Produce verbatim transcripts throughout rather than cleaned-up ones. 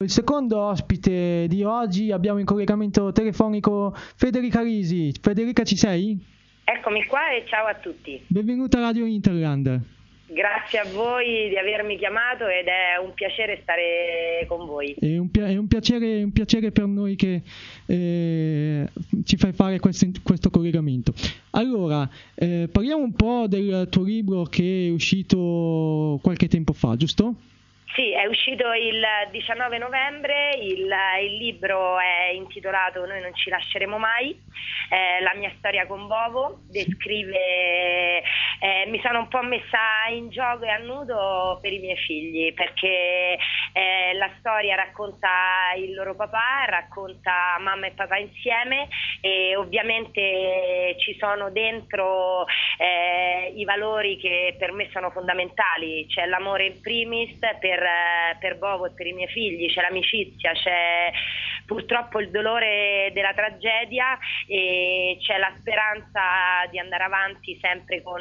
Il secondo ospite di oggi abbiamo in collegamento telefonico Federica Risi. Federica, ci sei? Eccomi qua e ciao a tutti. Benvenuta a Radio Interland. Grazie a voi di avermi chiamato ed è un piacere stare con voi. È un, pi- è un, piacere, un piacere per noi che eh, ci fai fare questo, questo collegamento. Allora, eh, parliamo un po' del tuo libro che è uscito qualche tempo fa, giusto? Sì, è uscito il diciannove novembre, il, il libro è intitolato Noi non ci lasceremo mai, eh, la mia storia con Bovo, descrive, eh, mi sono un po' messa in gioco e a nudo per i miei figli, perché eh, la storia racconta il loro papà, racconta mamma e papà insieme e ovviamente ci sono dentro eh, i valori che per me sono fondamentali, c'è l'amore in primis per per Bovo e per i miei figli, c'è l'amicizia, c'è purtroppo il dolore della tragedia e c'è la speranza di andare avanti sempre con,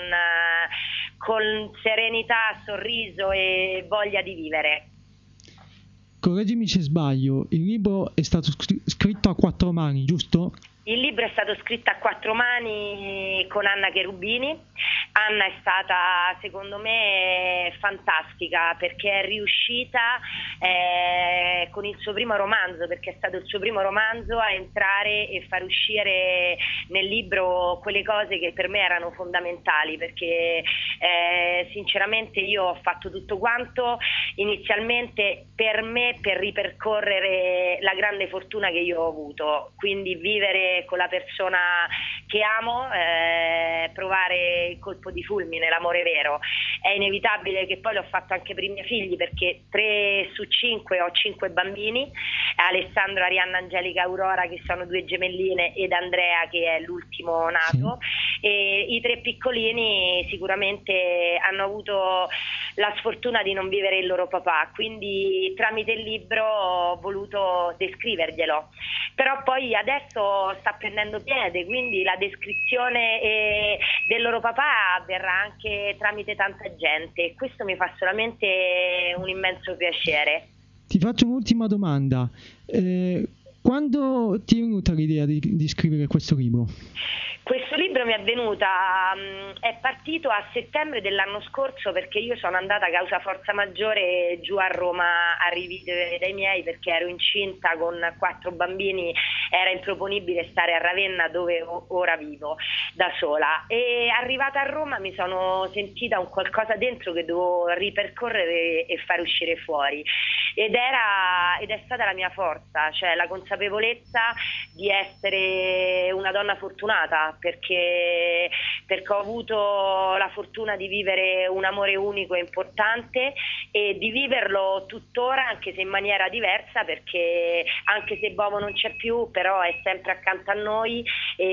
con serenità, sorriso e voglia di vivere. Correggimi se sbaglio, il libro è stato scritto a quattro mani, giusto? Il libro è stato scritto a quattro mani con Anna Cherubini. Anna è stata, secondo me, fantastica perché è riuscita eh, con il suo primo romanzo, perché è stato il suo primo romanzo, a entrare e far uscire nel libro quelle cose che per me erano fondamentali, perché eh, sinceramente io ho fatto tutto quanto inizialmente per me, per ripercorrere la grande fortuna che io ho avuto, quindi vivere con la persona che amo, eh, provare il colpo di fulmine, l'amore vero. È inevitabile che poi l'ho fatto anche per i miei figli, perché tre su cinque ho cinque bambini, Alessandro, Arianna, Angelica, Aurora, che sono due gemelline, ed Andrea, che è l'ultimo nato. Sì. E i tre piccolini sicuramente hanno avuto la sfortuna di non vivere il loro papà, quindi tramite il libro ho voluto descriverglielo. Però poi adesso sta prendendo piede, quindi la descrizione eh, del loro papà avverrà anche tramite tanta gente e questo mi fa solamente un immenso piacere. Ti faccio un'ultima domanda. Eh, quando ti è venuta l'idea di, di scrivere questo libro? Questo libro mi è venuta, um, è partito a settembre dell'anno scorso perché io sono andata a causa forza maggiore giù a Roma a rivivere dai miei, perché ero incinta con quattro bambini, era improponibile stare a Ravenna dove ora vivo da sola, e arrivata a Roma mi sono sentita un qualcosa dentro che dovevo ripercorrere e far uscire fuori, ed era ed è stata la mia forza, cioè la consapevolezza di essere una donna fortunata, perché, perché ho avuto la fortuna di vivere un amore unico e importante e di viverlo tuttora, anche se in maniera diversa, perché anche se Bovo non c'è più, però è sempre accanto a noi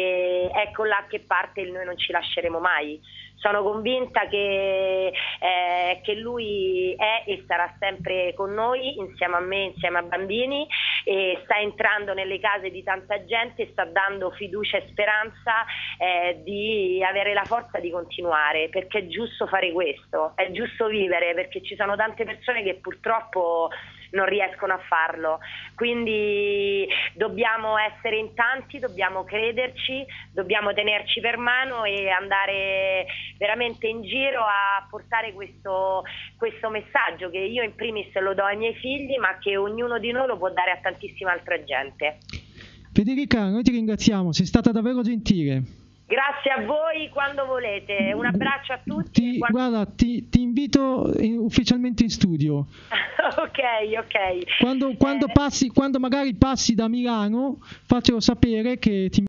e ecco là che parte il Noi non ci lasceremo mai. Sono convinta che, eh, che lui è e sarà sempre con noi, insieme a me, insieme ai bambini, e sta entrando nelle case di tanta gente e sta dando fiducia e speranza eh, di avere la forza di continuare, perché è giusto fare questo, è giusto vivere, perché ci sono tante persone che purtroppo non riescono a farlo, quindi dobbiamo essere in tanti, dobbiamo crederci, dobbiamo tenerci per mano e andare veramente in giro a portare questo, questo messaggio che io in primis lo do ai miei figli, ma che ognuno di noi lo può dare a tantissima altra gente. Federica, noi ti ringraziamo, sei stata davvero gentile. Grazie a voi, quando volete. Un abbraccio a tutti. Ti, guarda, ti, ti invito in, ufficialmente in studio. Ok, ok. Quando, quando, eh... passi, quando magari passi da Milano, faccelo sapere che ti